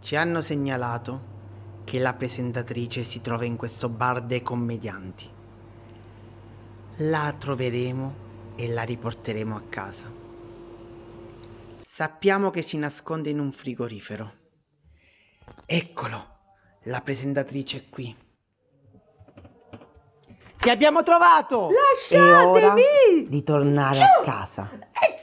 Ci hanno segnalato che la presentatrice si trova in questo bar dei commedianti. La troveremo e la riporteremo a casa. Sappiamo che si nasconde in un frigorifero. Eccolo, la presentatrice è qui. Ti abbiamo trovato! E ora Lasciatemi! di tornare a casa.